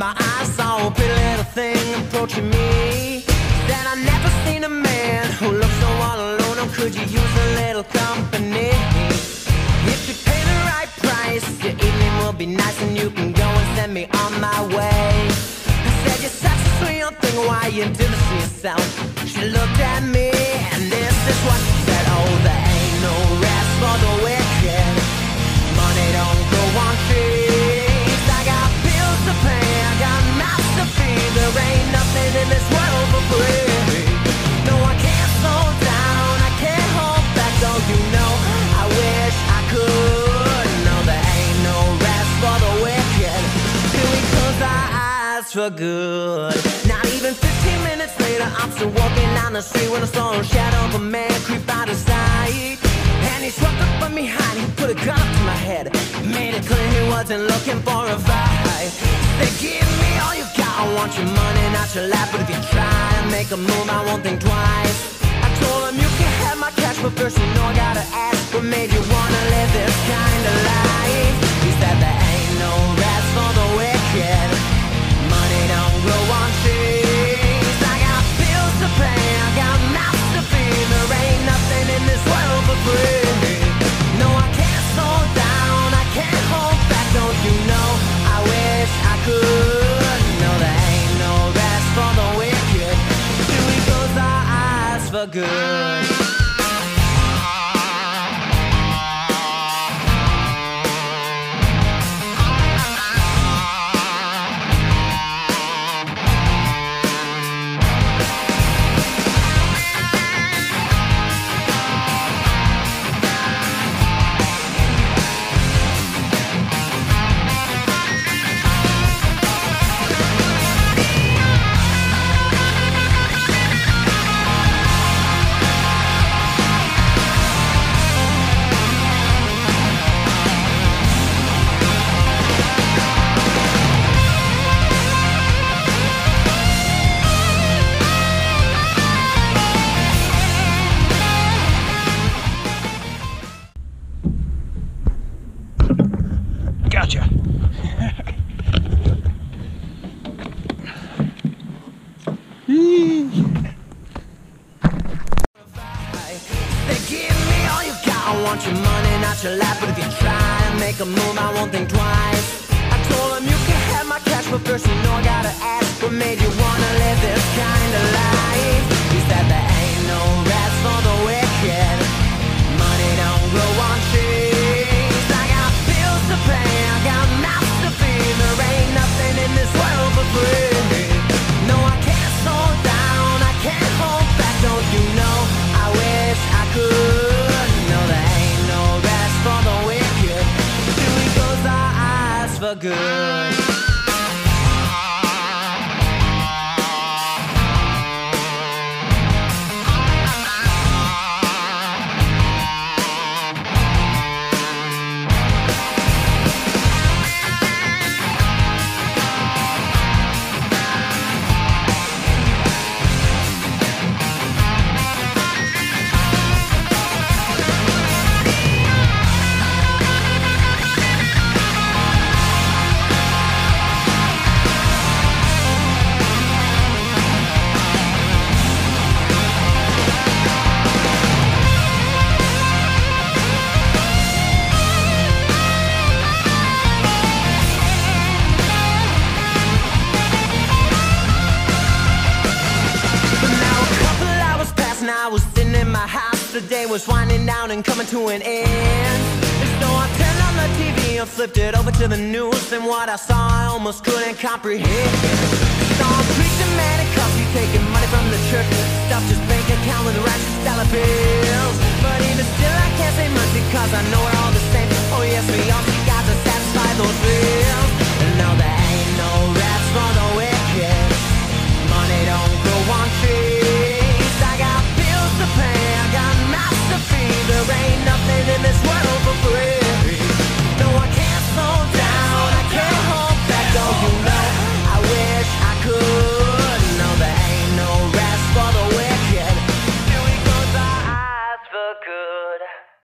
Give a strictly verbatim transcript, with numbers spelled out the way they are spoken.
my eyes saw a pretty little thing approaching me. Said I never seen a man who looks so all alone. Or could you use a little company? If you pay the right price, your evening will be nice, and you can go and send me on my way. I said, you're such a sweet young thing, why you do this to yourself? She looked at me, and this is what she said. Oh, there ain't no rest for the wicked. Money don't grow on trees. I got bills to pay, I got mouths to feed. There ain't nothing in this world for free. No, I can't slow down, I can't hold back. Don't you know, I wish I could. No, there ain't no rest for the wicked till we close our eyes for good. Not even fifteen minutes later, I'm still walking down the street when I saw a shadow of a man creep out of sight. And he swept up from behind, he put a gun up to my head, made it clear he wasn't looking for a fight. They give me all you got, I want your money, not your life. But if you try to make a move, I won't think twice. I told him you can have my cash, but first you know I gotta ask, what made you wanna live this kind of life? He said there ain't no rest for the wicked. Money don't grow on trees. I got bills to pay, I got mouths to feed. There ain't nothing in this world for free. No, I can't slow down, I can't hold back. Don't you know, I wish I could. No, there ain't no rest for the wicked till we close our eyes for good. Gotcha. They give me all you got, I want your money, not your life. But if you try to make a move, I won't think twice. I told him you can have my cash, but first you know I gotta ask, what made you wanna live this kind of life? He said there ain't no rest for the wicked. Money don't grow on trees. I got bills to pay, I got mouths to feed. There ain't nothing in this world for free. No, I can't slow down, I can't hold back. Don't you know, I wish I could. No, there ain't no rest for the wicked till we close our eyes for good. I was sitting in my house, the day was winding down and coming to an end. And so I turned on the T V and flipped it over to the news, and what I saw I almost couldn't comprehend. Saw a preacher man